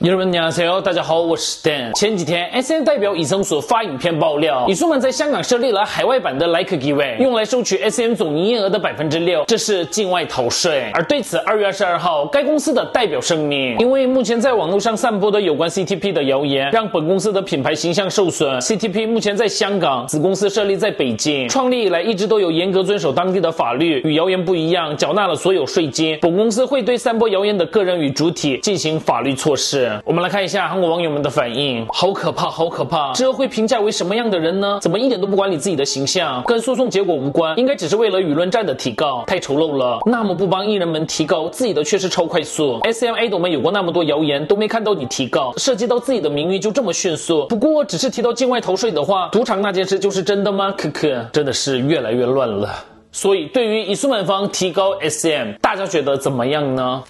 여러분 안녕하세요，大家好，我是 Dan。前几天 SM 代表以森所发影片爆料，以森们在香港设立了海外版的 Like Giveaway， 用来收取 SM 总营业额的6%，这是境外逃税。而对此，2月22号，该公司的代表声明，因为目前在网络上散播的有关 CTP 的谣言，让本公司的品牌形象受损。CTP 目前在香港，子公司设立在北京，创立以来一直都有严格遵守当地的法律，与谣言不一样，缴纳了所有税金。本公司会对散播谣言的个人与主体进行法律措施。我们来看一下韩国网友们的反应，好可怕，好可怕！这会评价为什么样的人呢？怎么一点都不管理自己的形象，跟诉讼结果无关，应该只是为了舆论战的提高，太丑陋了。那么不帮艺人们提高，自己的却是超快速。SM idol 们有过那么多谣言，都没看到你提高，涉及到自己的名誉就这么迅速。不过只是提到境外逃税的话，赌场那件事就是真的吗？可真的是越来越乱了。所以对于以苏满方提高 SM， 大家觉得怎么样呢？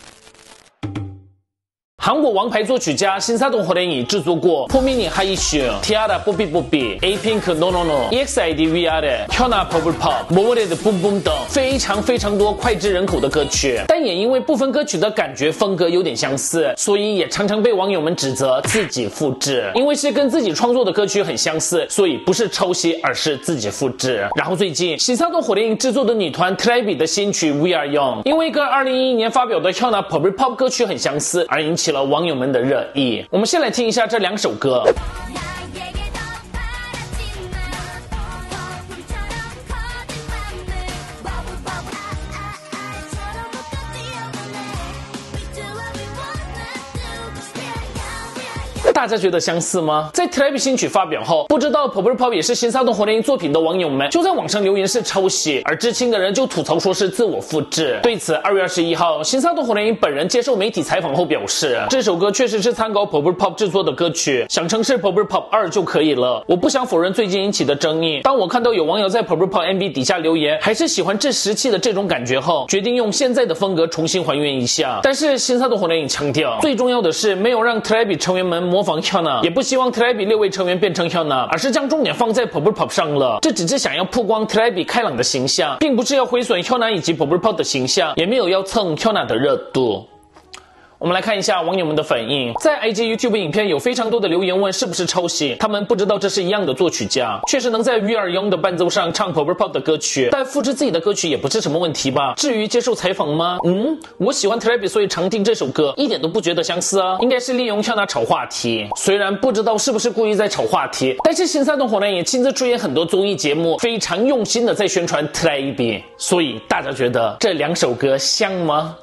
韩国王牌作曲家신사동 허랭이制作过 포미니 하이슈, 티아라 뽀삐뽀삐, 에이핑크 노노노, EXID 위아래, 현아 버블팝, 모모레드 뿜뿜等非常多脍炙人口的歌曲，但也因为部分歌曲的感觉风格有点相似，所以也常常被网友们指责自己复制。因为是跟自己创作的歌曲很相似，所以不是抄袭，而是自己复制。然后最近신사동 허랭이制作的女团 TRAVI 的新曲 We Are Young， 因为跟2011年发表的 현아 버블팝歌曲很相似，而引起了网友们的热议。我们先来听一下这两首歌。大家觉得相似吗？在 TRAVI 新曲发表后，不知道 Bubble-pop 也是신사동 허랭이作品的网友们就在网上留言是抄袭，而知情的人就吐槽说是自我复制。对此，2月21号，신사동 허랭이本人接受媒体采访后表示，这首歌确实是参考 Bubble-pop 制作的歌曲，想称是 Bubble-pop 2就可以了。我不想否认最近引起的争议，当我看到有网友在 Bubble-pop MV 底下留言，还是喜欢这时期的这种感觉后，决定用现在的风格重新还原一下。但是신사동 허랭이强调，最重要的是没有让 TRAVI 成员们模仿Hyuna， 也不希望 TRAVI 6位成员变成 Hyuna， 而是将重点放在 Bubble-pop 上了。这只是想要曝光 TRAVI 开朗的形象，并不是要毁损 Hyuna 以及 Bubble-pop 的形象，也没有要蹭 Hyuna 的热度。我们来看一下网友们的反应，在 IG、YouTube 影片有非常多的留言问是不是抄袭，他们不知道这是一样的作曲家，确实能在 We Are Young 的伴奏上唱 Bubble-pop 的歌曲，但复制自己的歌曲也不是什么问题吧？至于接受采访吗？我喜欢 TRAVI， 所以常听这首歌，一点都不觉得相似啊，应该是利用Hyuna炒话题。虽然不知道是不是故意在炒话题，但是신사동 허랭이也亲自出演很多综艺节目，非常用心的在宣传 TRAVI， 所以大家觉得这两首歌像吗？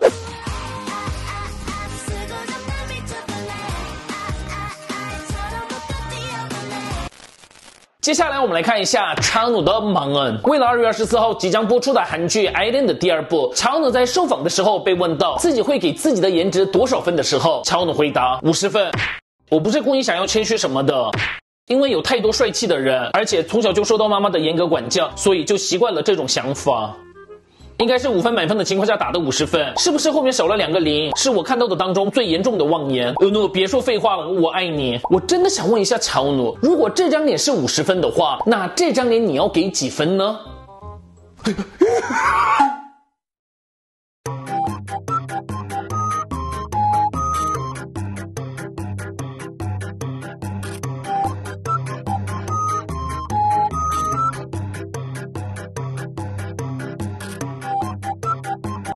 接下来我们来看一下차은우的盲恩。为了2月24号即将播出的韩剧《Island》的第2部，차은우在受访的时候被问到自己会给自己的颜值多少分的时候，차은우回答50分。我不是故意想要谦虚什么的，因为有太多帅气的人，而且从小就受到妈妈的严格管教，所以就习惯了这种想法。应该是5分满分的情况下打的50分，是不是后面少了2个0？是我看到的当中最严重的妄言。别说废话了，我爱你。我真的想问一下차은우，如果这张脸是50分的话，那这张脸你要给几分呢？